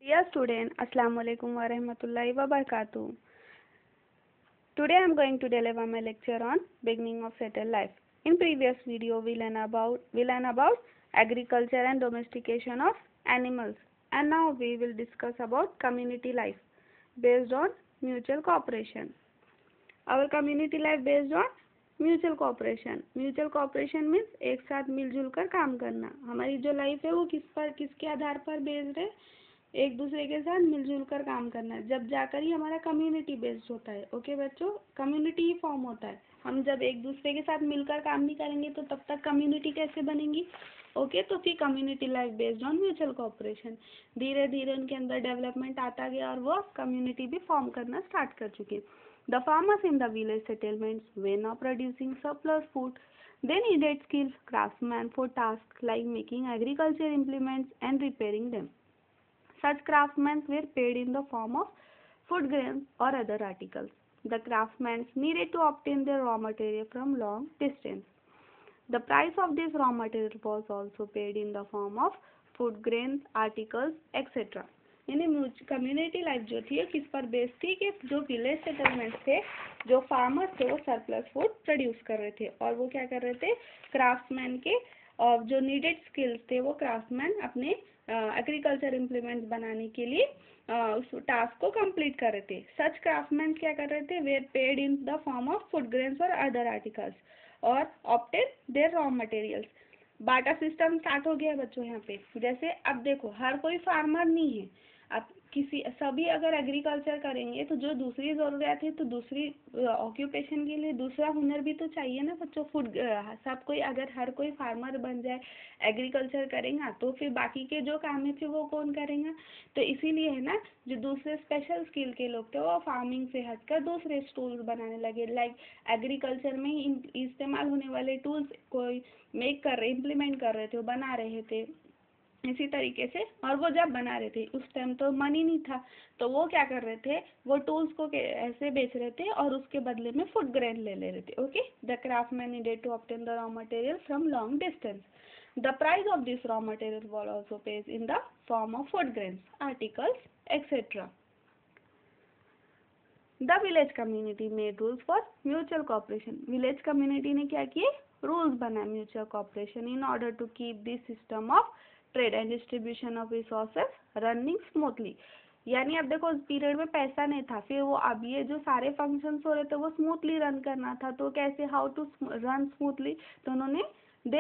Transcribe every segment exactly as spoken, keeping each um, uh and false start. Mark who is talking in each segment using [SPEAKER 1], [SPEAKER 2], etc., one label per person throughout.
[SPEAKER 1] Dear student, Assalamu alaikum wa rahmatullahi wa barakatuh. Today I am going to deliver my lecture on beginning of settled life. In previous video we learn about we learn about agriculture and domestication of animals, and now we will discuss about community life based on mutual cooperation. Our community life based on mutual cooperation. Mutual cooperation means एक साथ मिलजुल कर काम करना. हमारी जो life है वो किस पर किसके आधार पर बेस्ड है? एक दूसरे के साथ मिलजुल कर काम करना. जब जाकर ही हमारा कम्युनिटी बेस्ड होता है. ओके बच्चों, कम्युनिटी ही फॉर्म होता है. हम जब एक दूसरे के साथ मिलकर काम नहीं करेंगे तो तब तक कम्युनिटी कैसे बनेगी? ओके okay, तो फिर community life based on mutual cooperation. धीरे धीरे उनके अंदर डेवलपमेंट आता गया और वो कम्युनिटी भी फॉर्म करना स्टार्ट कर चुके. The farmers in the village settlements were now producing surplus food. They needed skilled craftsmen for tasks like making agriculture implements and repairing them. Such craftsmen were paid in the form of food grains or other articles. The craftsmen needed to obtain their raw material from long distance. The price of this raw material was also paid in the form of food grains, articles, et cetera. यानी community life जो थी किस पर based थी कि जो village settlements थे, जो फार्मर्स थे वो सरप्लस फूड प्रोड्यूस कर रहे थे और वो क्या कर रहे थे? क्राफ्ट्समैन के और जो नीडेड स्किल्स थे वो क्राफ्ट्समैन अपने एग्रीकल्चर इम्प्लीमेंट्स बनाने के लिए uh, उस टास्क को कंप्लीट कर रहे थे. सच क्राफ्ट्समैन क्या कर रहे थे? Were paid in the form of food grains और अदर आर्टिकल्स और obtain their raw materials. Barter system start हो गया है बच्चों यहाँ पे. जैसे अब देखो, हर कोई फार्मर नहीं है. अब किसी सभी अगर एग्रीकल्चर करेंगे तो जो दूसरी ज़रूरत है तो दूसरी ऑक्यूपेशन के लिए दूसरा हुनर भी तो चाहिए ना बच्चों. फूड सब कोई अगर हर कोई फार्मर बन जाए, एग्रीकल्चर करेगा तो फिर बाकी के जो काम है फिर वो कौन करेगा? तो इसीलिए है ना, जो दूसरे स्पेशल स्किल के लोग थे वो फार्मिंग से हटकर दूसरे टूल्स बनाने लगे. लाइक एग्रीकल्चर में ही इस्तेमाल होने वाले टूल्स कोई मेक कर रहे इम्प्लीमेंट कर रहे थे, वो बना रहे थे इसी तरीके से. और वो जब बना रहे थे उस टाइम तो मनी नहीं था, तो वो क्या कर रहे थे? वो टूल्स को ऐसे बेच रहे थे और उसके बदले में फूड ग्रेन ले ले रहे थे. Okay, the craftsman needed to obtain the raw material from long distance. The price of this raw material was also paid in the form of food grains, articles, etcetera. The village community made rules for mutual cooperation. Village community ने क्या किए? Rules बनाए mutual cooperation in order to keep this system of trade and distribution of resources running smoothly. यानी अब देखो उस period में पैसा नहीं था, फिर वो अब ये जो सारे फंक्शंस हो रहे थे वो स्मूथली रन करना था. तो कैसे? How to run smoothly? तो उन्होंने they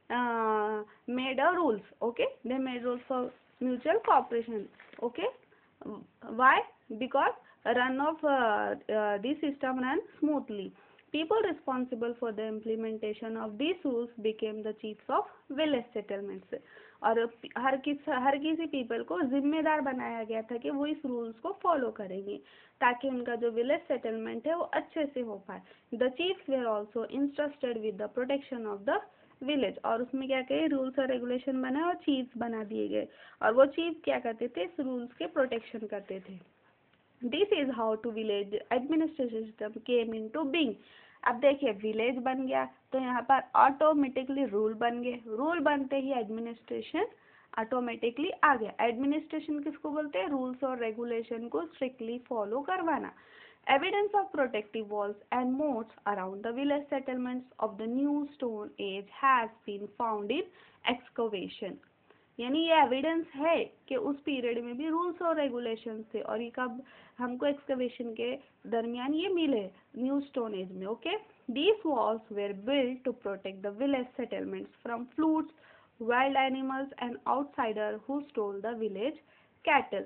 [SPEAKER 1] made a rules. Okay, they made rules for mutual cooperation. Okay, why? Because run of uh, uh, this system ran smoothly. People responsible for the implementation of these rules became the chiefs of village settlements. और हर किस हर किसी people को जिम्मेदार बनाया गया था कि वो इस रूल्स को फॉलो करेंगे ताकि उनका जो विलेज सेटलमेंट है वो अच्छे से हो पाए. The chiefs were also interested with the protection of the village. और उसमें क्या कहे? रूल्स और रेगुलेशन बना और चीफ्स बना दिए गए और वो चीफ क्या करते थे? इस रूल्स के प्रोटेक्शन करते थे. This is how to village administration system came into being. अब देखिए विलेज बन गया तो यहाँ पर ऑटोमेटिकली रूल बन गए. रूल बनते ही एडमिनिस्ट्रेशन ऑटोमेटिकली आ गया. एडमिनिस्ट्रेशन किसको बोलते हैं? रूल्स और रेगुलेशन को स्ट्रिक्टली फॉलो करवाना. Evidence of protective walls and moats around the village settlements of the new stone age has been found in excavation. यानी ये एविडेंस है कि उस पीरियड में भी रूल्स और रेगुलेशंस थे और ये कब हमको एक्सकवेशन के दरमियान ये मिले? न्यू स्टोन एज में. Okay, these walls were build to protect the village settlements from floods, wild animals and outsider who stole the village cattle.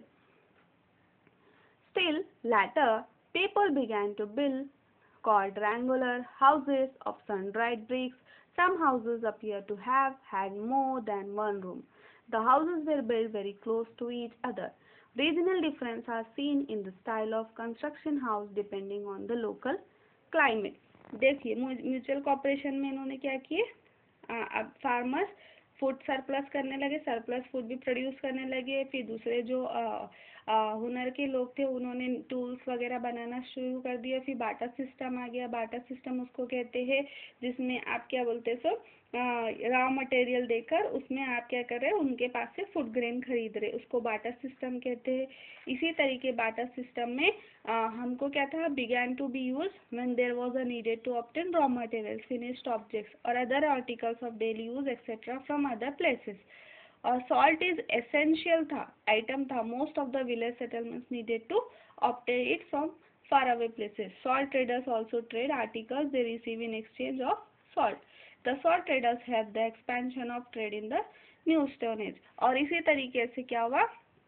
[SPEAKER 1] Still later, people began to build quadrangular houses of sun-dried bricks. Some houses appear to have had more than one room. The houses were built very close to each other. Regional differences are seen in the style of construction house depending on the local climate. देखिए mutual cooperation में इन्होंने क्या किए? अब farmers food surplus करने लगे, surplus food भी produce करने लगे. फिर दूसरे जो आ, आ, हुनर के लोग थे उन्होंने टूल्स वगैरह बनाना शुरू कर दिया. फिर बाटा सिस्टम आ गया. बाटा सिस्टम उसको कहते हैं जिसमें आप क्या बोलते हैं सो रॉ मटेरियल देकर उसमें आप क्या कर रहे हैं, उनके पास से फूड ग्रेन खरीद रहे, उसको बाटर सिस्टम कहते हैं। इसी तरीके बाटर सिस्टम में आ, हमको क्या था, began to be use when there was a needed to obtain raw material, finished objects और other articles of daily use etcetera from other places. और सॉल्ट इज एसेंशियल था, आइटम था, most of the village settlements needed to obtain it from far away places. Salt traders also trade articles they receive in exchange of salt. The salt traders have the expansion of trade in the new stone age. और इसी तरीके से क्या हुआ,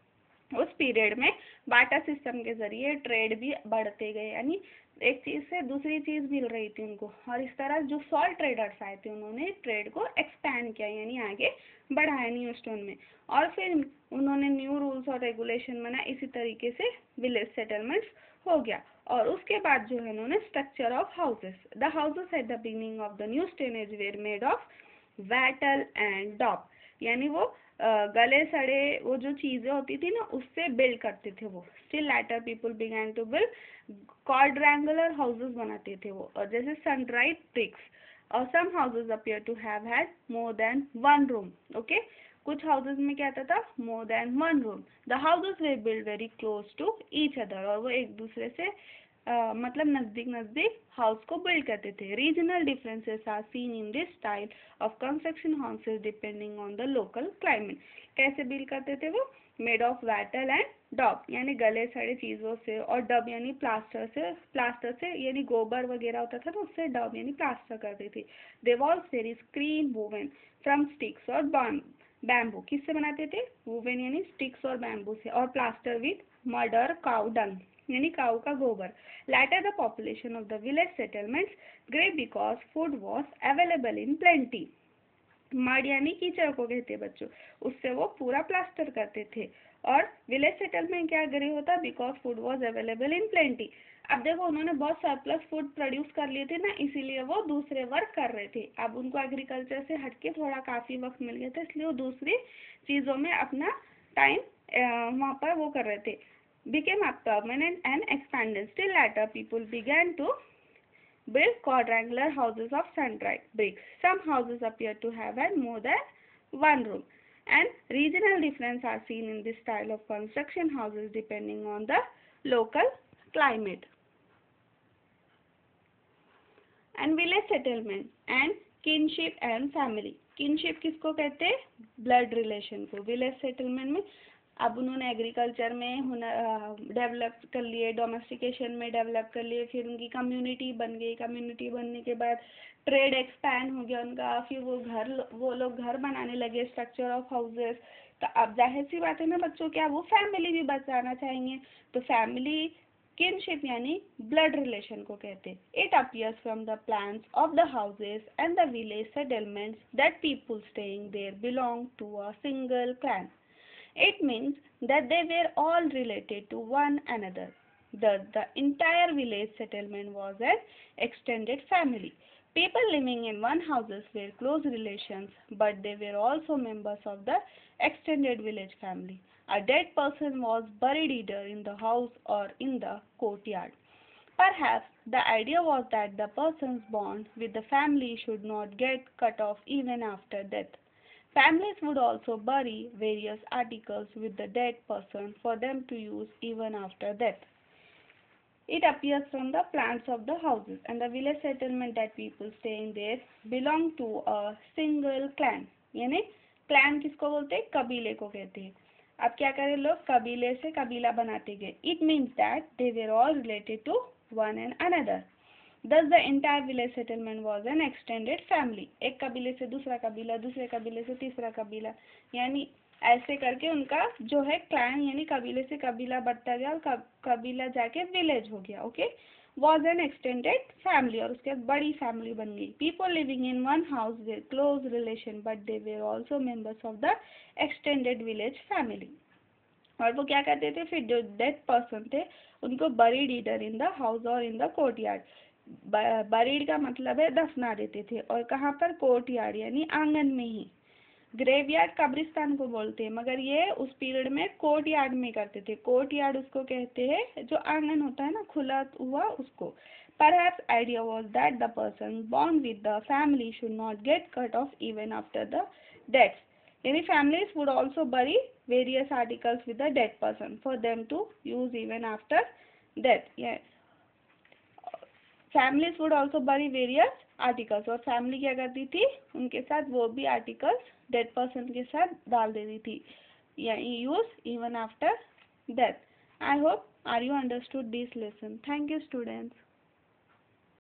[SPEAKER 1] उस period में बाटा system के जरिए ट्रेड भी बढ़ते गए, यानी एक चीज से दूसरी चीज मिल रही थी उनको। और इस तरह जो सॉल्ट ट्रेडर्स आए थे उन्होंने ट्रेड को एक्सपैंड किया, यानी आगे बढ़ाया न्यू स्टोन में। और फिर उन्होंने न्यू रूल्स और रेगुलेशन बनाए, इसी तरीके से विलेज सेटलमेंट्स हो गया। और उसके बाद जो है उन्होंने structure of houses, the houses at the beginning of the new stone age were made of wattle and daub, यानी वो गले सड़े वो जो चीजें होती थी ना उससे बिल्ड करते थे वो। Still later people began to build quadrangular houses बनाते थे वो, और जैसे सन-ड्राइड ब्रिक्स। और some houses appear to have had more than one room, okay. कुछ हाउसेस में क्या आता था, more than one room. The houses they build very close to each other, और वो एक दूसरे से Uh, मतलब नजदीक नजदीक हाउस को बिल्ड करते थे। Regional differences are seen in this style of construction houses depending on the local climate. कैसे बिल्ड करते थे वो, made of wattle and daub, यानी गले सड़े चीजों से, और डब यानी प्लास्टर से, प्लास्टर से यानी गोबर वगैरह होता था ना उससे डब यानी प्लास्टर करती थी। The walls there is screen woven from sticks और बैम्बू, किससे बनाते थे, वोवन यानी स्टिक्स और बैम्बू से, और प्लास्टर विद मड और काउ डंग यानी काऊ का गोबर। Later the population of the village settlements grew because food was available in plenty. Mud यानी कीचड़ को कहते हैं बच्चों, उससे वो पूरा प्लास्टर करते थे। और विलेज सेटलमेंट क्या ग्रे होता, because food was available in plenty. अब देखो उन्होंने बहुत सरप्लस फूड प्रोड्यूस कर लिए थे ना, इसीलिए वो दूसरे वर्क कर रहे थे। अब उनको एग्रीकल्चर से हटके थोड़ा काफी वक्त मिल गया था, इसलिए वो दूसरी चीजों में अपना टाइम वहाँ पर वो कर रहे थे। became a permanent and expanded. Still later, people began to build quadrangular houses of sun-dried bricks. Some houses appear to have had more than one room, and regional differences are seen in this style of construction houses depending on the local climate. And village settlement and kinship and family. kinship किसको कहते हैं, blood relation को। village settlement में अब उन्होंने agriculture में हुनर develop कर लिए, डोमेस्टिकेशन में डेवलप कर लिए, फिर उनकी कम्युनिटी बन गई। कम्युनिटी बनने के बाद ट्रेड एक्सपैंड हो गया उनका, फिर वो घर वो लोग घर बनाने लगे, स्ट्रक्चर ऑफ हाउसेस। तो अब जाहिर सी बात है ना बच्चों, क्या वो फैमिली भी बचाना चाहेंगे, तो फैमिली किनशिप यानी ब्लड रिलेशन को कहते। It appears from the plans of the houses and the village settlements that people staying there belong to a single clan. It means that they were all related to one another. Thus, the entire village settlement was an extended family. People living in one houses were close relations, but they were also members of the extended village family. A dead person was buried either in the house or in the courtyard. Perhaps the idea was that the person's bond with the family should not get cut off even after death. Families would also bury various articles with the dead person for them to use even after death. It appears from the plans of the houses and the village settlement that people staying there belong to a single clan. यानी clan किसको बोलते हैं, कबीले को कहते हैं। अब क्या करें लोग, कबीले से कबीला बनाते गए। It means that they were all related to one and another. Thus the entire village settlement was an extended family. एक कबीले से दूसरा कबीला, दूसरे कबीले से तीसरा कबीला, यानी ऐसे करके उनका जो है क्लैन यानी कबीले से कबीला बढ़ता गया, और कबीला जाके विलेज हो गया। Okay, was an extended family, और उसके बाद बड़ी फैमिली बन गई। People living in one house were close relation, but they were also members of the extended village family. और वो क्या करते थे, फिर जो डेड पर्सन थे उनको buried either in the house or in the courtyard. Buried का मतलब है दफना देते थे, और कहाँ पर, कोर्ट यार्ड यानी आंगन में ही। ग्रेवयार्ड कब्रिस्तान को बोलते हैं, मगर ये उस पीरियड में कोर्ट यार्ड में करते थे। कोर्ट यार्ड उसको कहते हैं जो आंगन होता है ना खुला हुआ उसको। Perhaps idea was that the person born with the family should not get cut off even after the death. यानी families would also bury various articles with the dead person for them to use even after death. Yeah. Families would also bury various articles, और family क्या करती थी उनके साथ वो भी articles dead person के साथ डाल देती थी या use even after death. I hope are you understood this lesson. Thank you students.